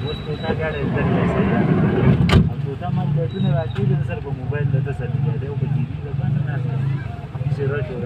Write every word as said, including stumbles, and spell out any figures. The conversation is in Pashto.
اوس طوطا ګاډی زده کړی صحیح ده او طوطا ما پلیټونه راکړي دي سر په موبایل د ده سره دی او په ټي وي د باندې ناست دی چې راشو